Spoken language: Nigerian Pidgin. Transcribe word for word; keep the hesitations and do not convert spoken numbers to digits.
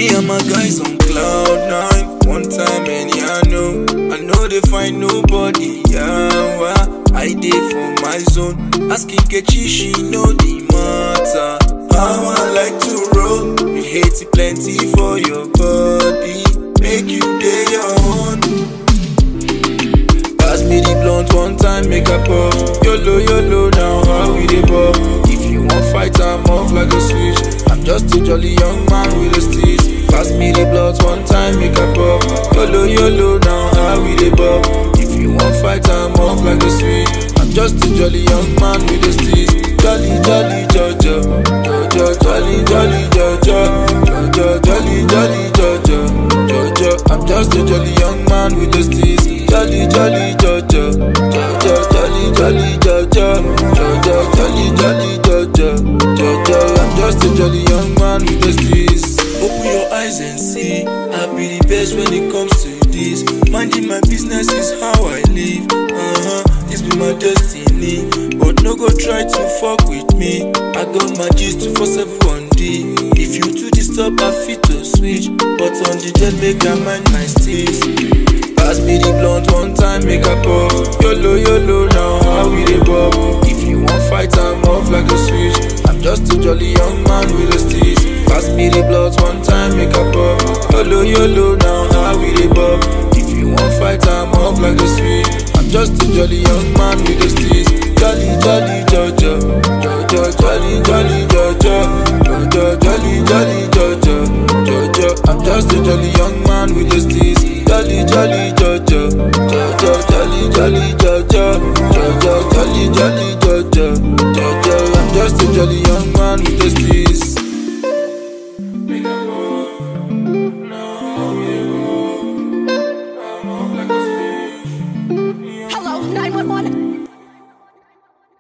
Me and my guys on cloud nine. One time and I know, I know they find nobody. Yeah, well, I did for my zone. Asking Kechi, she know the matter. How I like to roll. You hate it plenty for your body. Make you day your own. Pass me the blunt one time, make a puff. YOLO, YOLO, now how we dey bop. If you want fight, I'm off like a switch. I'm just a jolly young man with a steez. Pass me the blunt one time, make a pop. YOLO, YOLO, now how we dey bop. If you want fight, I'm off like a switch. I'm just a jolly young man with a steez. Jolly, jolly, jojo, jojo, jolly, jolly, jojo, jojo, jolly, jolly, jojo, jojo. I'm just a jolly young man with a steez. Jolly, jolly, jojo, jojo, jolly, jolly, jojo, jojo, jolly, jolly, jojo, jojo. I'm just a jolly young man with a steez. Open your eyes and see, I be the best when it comes to this. Minding my business is how I live. Uh-huh, this be my destiny. But no go try to fuck with me. I got my G's two four seven one D. If you too disturb, I fit to switch. But on the jet, make I mind my steez. Pass me the blunt one time, make a pop. YOLO, YOLO, now how we dey bop. If you want fight, I'm off like a switch. I'm just a jolly young man with a steez. Pass me the blunt one time, make a pop. YOLO, YOLO, now how we dey bop. If you want fight, I'm off like a switch. I'm just a jolly young man with a steez. Jolly, jolly, jojo, jojo, jolly, jolly, jojo, jojo, jolly, jolly, jojo, jojo. I'm just a jolly young man with a steez. Jolly, jolly, jojo, jojo, jolly, jolly, jojo, jojo, jolly, jolly, jojo, jojo. I'm just a jolly young man with a steez.